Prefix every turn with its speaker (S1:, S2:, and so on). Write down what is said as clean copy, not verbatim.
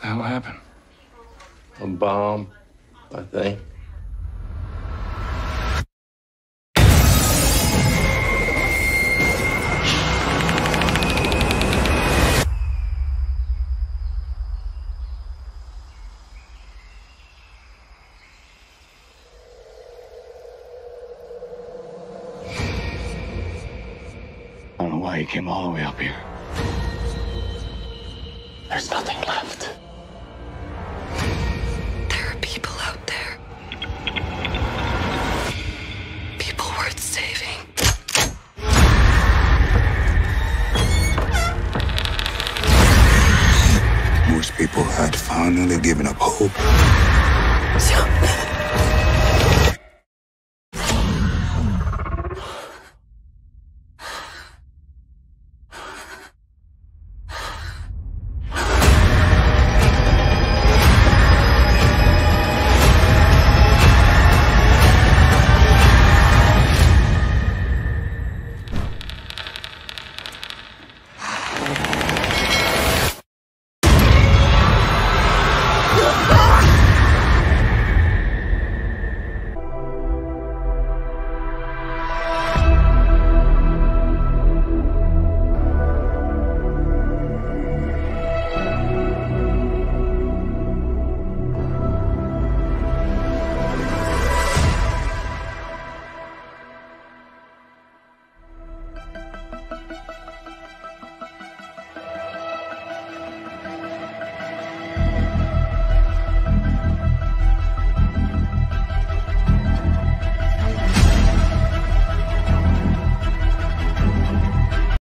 S1: hell happened?
S2: A bomb, I think.
S1: I don't know why he came all the way up here. There's nothing left.
S3: There are people out there. People worth saving.
S4: Most people had finally given up hope.
S3: Young man.